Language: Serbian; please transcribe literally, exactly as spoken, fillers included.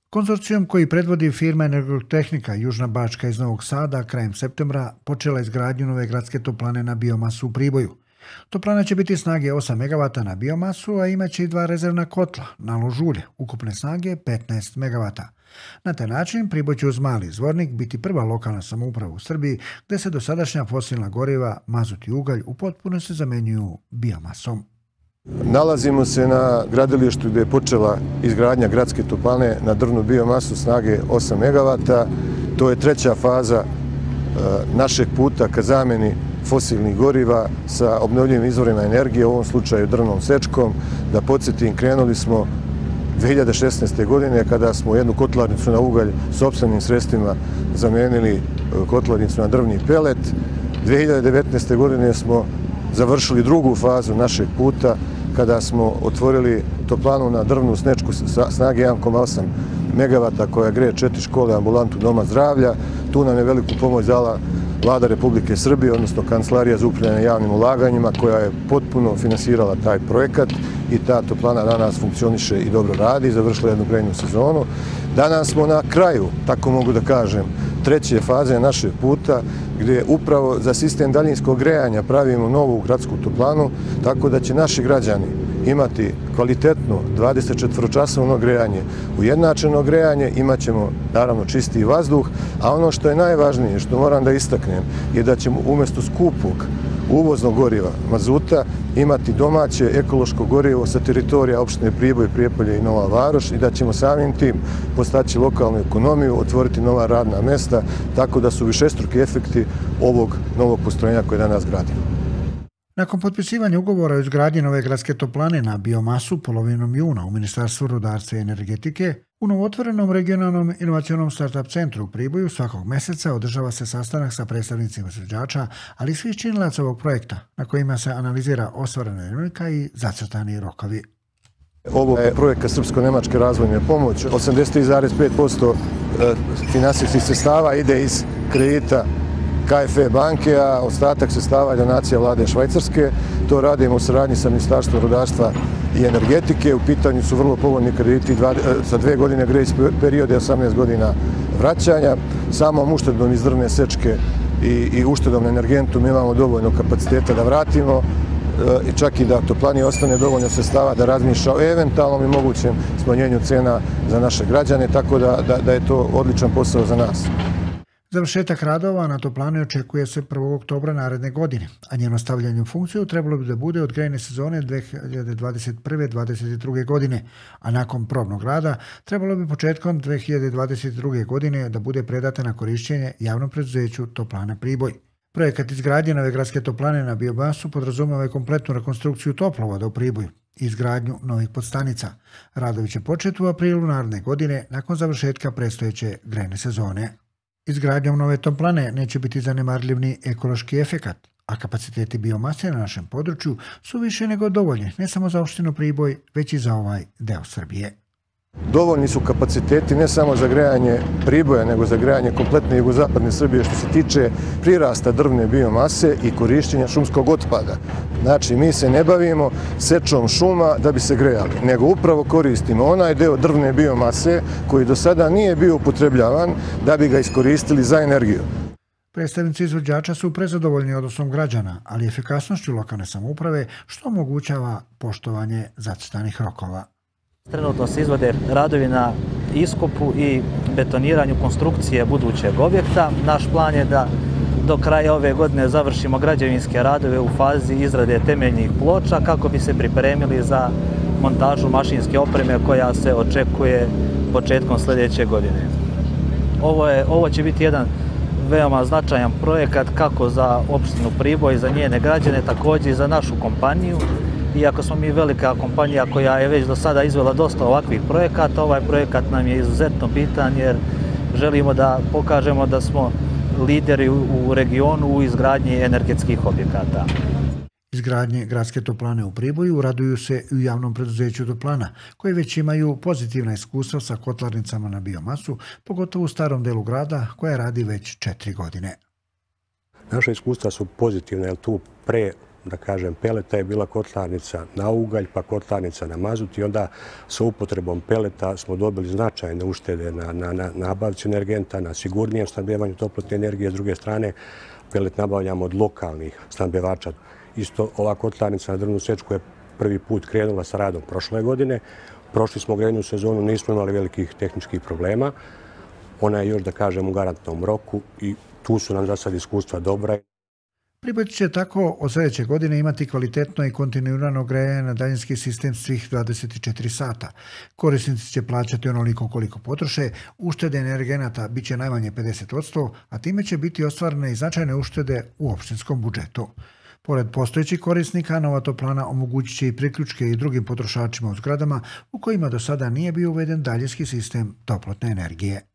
Konzorcijum koji predvodi firma Energotehnika Južna Bačka iz Novog Sada krajem septembra počela izgradnju nove gradske toplane na biomasu u Priboju. Toplana će biti snage osam megavata na biomasu, a imaće i dva rezervna kotla na ložulje, ukupne snage petnaest megavata. Na taj način Priboj će uz Mali Zvornik biti prva lokalna samouprava u Srbiji gdje se dosadašnja fosilna goriva, mazut i ugalj u potpunosti zamenjuju biomasom. Nalazimo se na gradilištu gdje je počela izgradnja gradske toplane na drvnu biomasu snage osam megavata. To je treća faza našeg puta ka zamjeni fosilnih goriva sa obnovljivim izvorima energije, u ovom slučaju drvnom sečkom. Da podsjetim, krenuli smo dve hiljade šesnaeste. godine kada smo jednu kotlarnicu na ugalj sopstvenim sredstvima zamenili kotlarnicu na drvni pelet. dve hiljade devetnaeste. godine smo završili drugu fazu našeg puta kada smo otvorili toplanu na drvnu snečku snage jedan zarez osam megavata koja greje četiri škole, ambulantu Doma zdravlja. Tu nam je veliku pomoć dala Vlada Republike Srbije, odnosno Kancelarija za upravljanje javnim ulaganjima koja je potpuno finansirala taj projekat i ta toplana danas funkcioniše i dobro radi, završila jednu grejnu sezonu. Danas smo na kraju, tako mogu da kažem, treće faze našeg puta gdje upravo za sistem daljinskog grejanja pravimo novu gradsku toplanu, tako da će naši građani imati kvalitetno dvadesetčetvoročasovno grejanje, ujednačeno grejanje, imat ćemo naravno čistiji vazduh, a ono što je najvažnije, što moram da istaknem, je da ćemo umjesto skupog uvoznog goriva, mazuta, imati domaće ekološko gorivo sa teritorija opštine Priboj, Prijepolje i Nova Varoš i da ćemo samim tim postaći lokalnu ekonomiju, otvoriti nova radna mesta, tako da su višestruki efekti ovog novog postrojenja koje danas gradimo. Nakon potpisivanja ugovora o izgradnji nove gradske toplane na biomasu polovinom juna u Ministarstvu rudarstva i energetike, u novotvorenom regionalnom inovacionom startup centru u Priboju svakog mjeseca održava se sastanak sa predstavnicima izvođača, ali i svih činilaca ovog projekta, na kojima se analizira ostvarena dinamika i zacrtani rokovi. Ovo je projekat Srpsko-nemačke razvojne pomoći. osamdeset tri zarez pet posto finansijskih sredstava ide iz kredita K F E banke, a ostatak sredstava je donacija vlade Švajcarske. To radimo u saradnji sa Ministarstvom rudarstva i energetike. U pitanju su vrlo povoljni krediti sa dve godine grejs periode, osamnaest godina vraćanja. Samom uštedom iz drvne sečke i uštedom na energentu mi imamo dovoljno kapaciteta da vratimo, čak i da toplani ostane dovoljno sredstava da razmišlja o eventualnom i mogućem smanjenju cena za naše građane, tako da je to odličan posao za nas. Završetak radova na toplani očekuje se prvog oktobra naredne godine, a njeno stavljanje u funkciju trebalo bi da bude od grejne sezone dve hiljade dvadeset prve do dvadeset druge. godine, a nakon probnog rada trebalo bi početkom dve hiljade dvadeset druge. godine da bude predata na korišćenje javnom preduzeću Toplana Priboj. Projekat izgradnje nove gradske toplane na biomasu podrazumeva i kompletnu rekonstrukciju toplovoda u Priboju i izgradnju novih podstanica. Radovi će početi u aprilu naredne godine nakon završetka predstojeće grejne sezone. Izgradnjom nove toplane neće biti zanemarljiv ni ekološki efekat, a kapaciteti biomase na našem području su više nego dovoljni, ne samo za opštinu Priboj, već i za ovaj deo Srbije. Dovoljni su kapaciteti ne samo za grejanje Priboja, nego za grejanje kompletne jugozapadne Srbije što se tiče prirasta drvne biomase i korišćenja šumskog otpada. Znači, mi se ne bavimo sečom šuma da bi se grejali, nego upravo koristimo onaj deo drvne biomase koji do sada nije bio upotrebljavan da bi ga iskoristili za energiju. Predstavnici izvođača su prezadovoljni odnosom građana, ali i efikasnošću lokalne samouprave što omogućava poštovanje zacrtanih rokova. Trenutno se izvode radovi na iskopu i betoniranju konstrukcije budućeg objekta. Naš plan je da do kraja ove godine završimo građevinske radove u fazi izrade temeljnih ploča kako bi se pripremili za montažu mašinske opreme koja se očekuje početkom sljedeće godine. Ovo, je, ovo će biti jedan veoma značajan projekat kako za opštinu Priboj, za njene građane, također i za našu kompaniju. Iako smo mi velika kompanija koja je već do sada izvela dosta ovakvih projekata, ovaj projekat nam je izuzetno bitan jer želimo da pokažemo da smo lideri u regionu u izgradnji energetskih objekata. Izgradnje gradske toplane u Priboju raduju se i u javnom preduzeću Toplana, koje već imaju pozitivna iskustva sa kotlarnicama na biomasu, pogotovo u starom delu grada koja radi već četiri godine. Naše iskustva su pozitivne, jer tu pre da kažem, peleta je bila kotlarnica na ugalj, pa kotlarnica na mazut i onda sa upotrebom peleta smo dobili značajne uštede na, na, na nabavci energenta, na sigurnijem snabdevanju toplotne energije. S druge strane, pelet nabavljamo od lokalnih snabdevača. Isto ova kotlarnica na drvnu sečku je prvi put krenula sa radom prošle godine. Prošli smo grejnu sezonu, nismo imali velikih tehničkih problema. Ona je još, da kažem, u garantnom roku i tu su nam za sad iskustva dobra. Pripojit će tako od sljedeće godine imati kvalitetno i kontinuirano grejanje na daljinski sistem svih dvadeset četiri sata. Korisnici će plaćati onoliko koliko potroše, uštede energenata bit će najmanje pedeset posto, a time će biti ostvarene i značajne uštede u opštinskom budžetu. Pored postojećih korisnika, nova toplana omogućit će i priključke i drugim potrošačima u zgradama u kojima do sada nije bio uveden daljinski sistem toplotne energije.